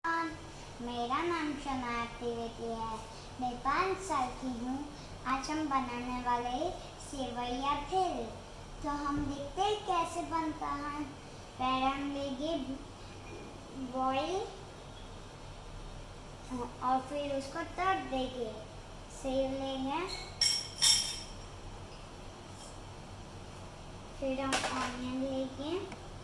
मेरा नाम शनाया त्रिवेदी है। मैं 5 साल की हूँ। आज हम बनाने वाले सेवैया भेल। तो हम देखते हैं कैसे बनता है। पहले हम लेंगे बॉईल और फिर उसको तड़ देंगे। सेव लेंगे, फिर हम ऑनियन लेंगे,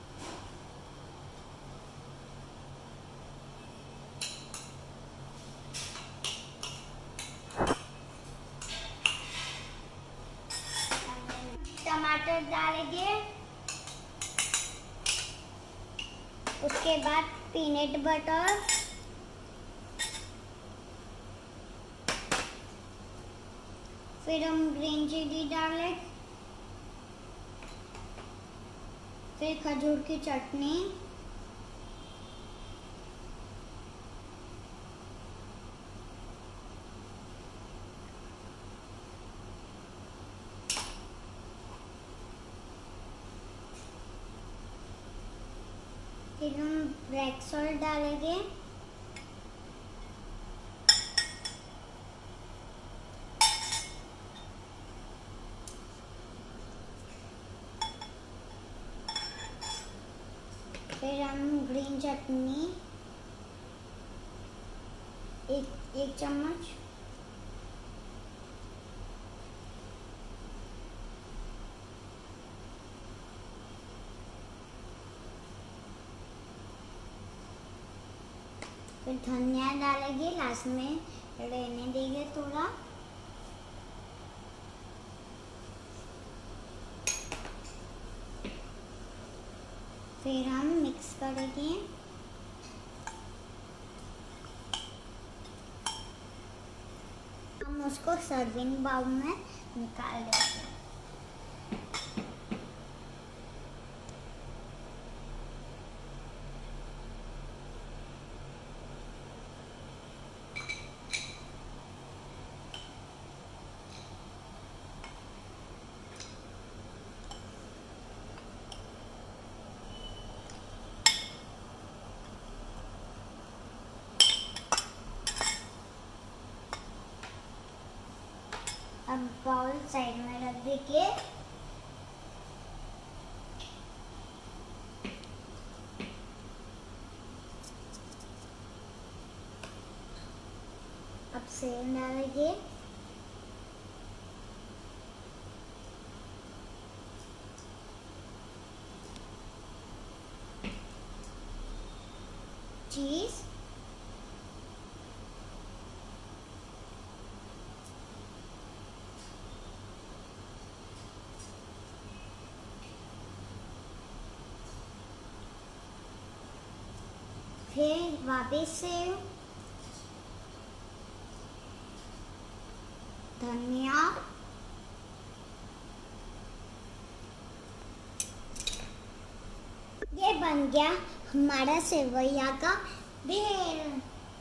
टमाटर डालेंगे, उसके बाद पीनट बटर, फिर हम ग्रीन चिली डालें, फिर खजूर की चटनी, फिर हम ब्लैक सॉल्ट डालेंगे, फिर हम ग्रीन चटनी एक चम्मच, फिर धनिया डालेंगे, लास्ट में रहने देंगे थोड़ा, फिर हम मिक्स करेंगे। हम उसको सर्विंग बाउल में निकाल देंगे। अब बाउल साइड में रख देंगे। अब सेव डालेंगे, चीज, फिर वापस सेव, धनिया, ये बन गया हमारा सेवैया का bhel.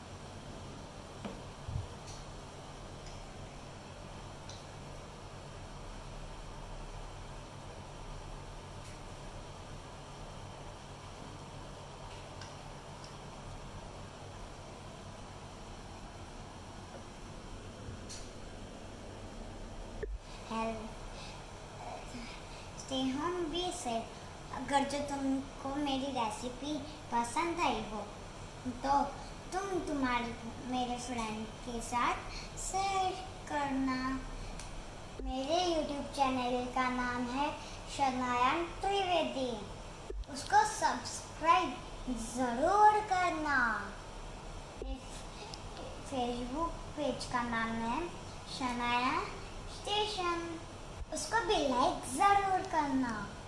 Stay home be safe. अगर जो तुमको मेरी रेसिपी पसंद आई हो तो तुम मेरे फ्रेंड के साथ शेयर करना। मेरे YouTube चैनल का नाम है शनाया त्रिवेदी। उसको सब्सक्राइब ज़रूर करना। फेसबुक पेज का नाम है शनाया स्टेशन। उसको भी लाइक ज़रूर करना।